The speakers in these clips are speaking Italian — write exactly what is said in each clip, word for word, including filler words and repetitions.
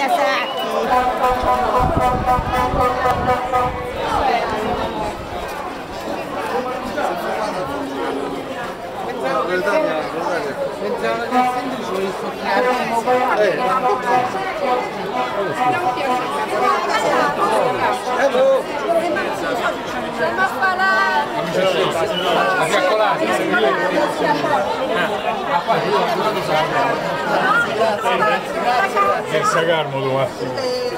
mia Sacchi. Pensavo che il sindaco Hello! Ma fa la... La fiaccolata, che sagarmo tu Massimo.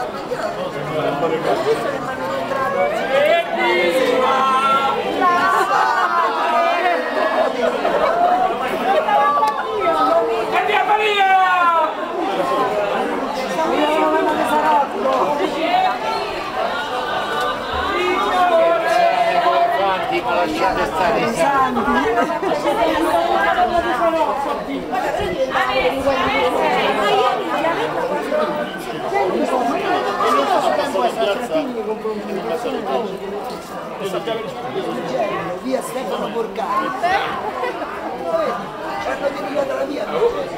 Lasciate stare i santi. Via Stefano Borgani. Hanno dedicato la via.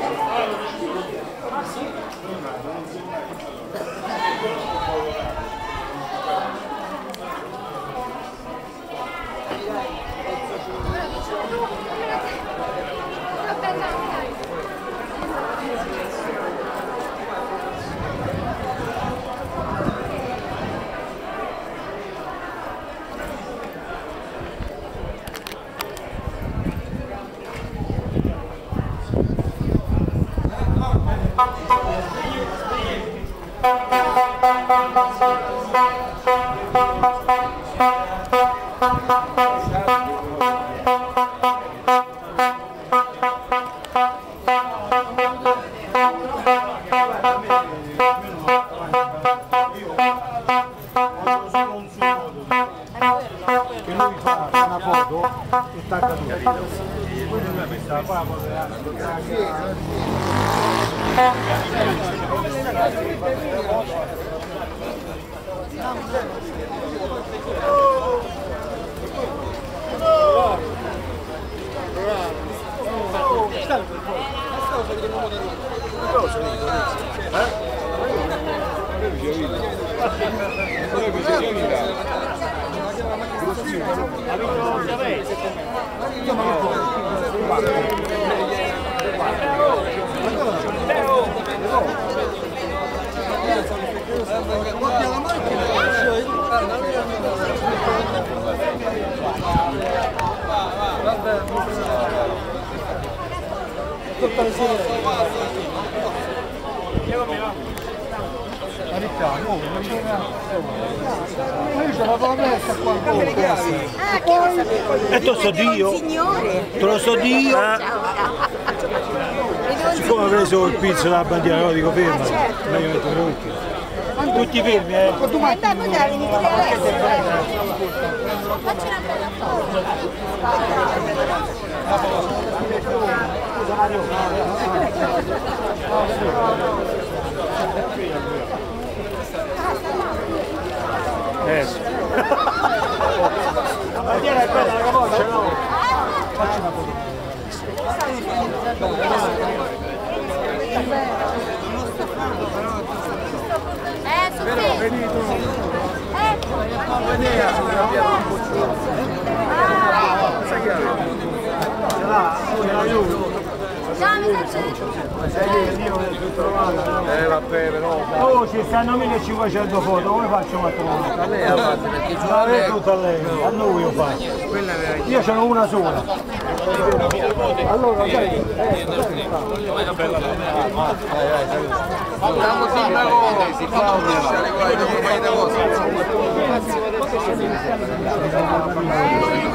E tu so Dio, te lo so Dio. Siccome ho preso il pizzo dalla bandiera, lo dico ferma, meglio mettere l'occhio. Tutti fermi, eh? Eh beh, poi te la venite adesso. Facci una bella foto. Eh sì. La bandiera è bella, la capote, no? Facci una foto. Eh, su te. Ecco. Eh vabbè però. Oh, ci stanno millecinquecento foto, come faccio a trovare? A lei ha fatto perché ci La vedo tutta a lei, a noi io faccio. Io ce n'ho una sola. Allora, sai, Facciamo sindaco, si fa un lasciare qua i compagni di cosa.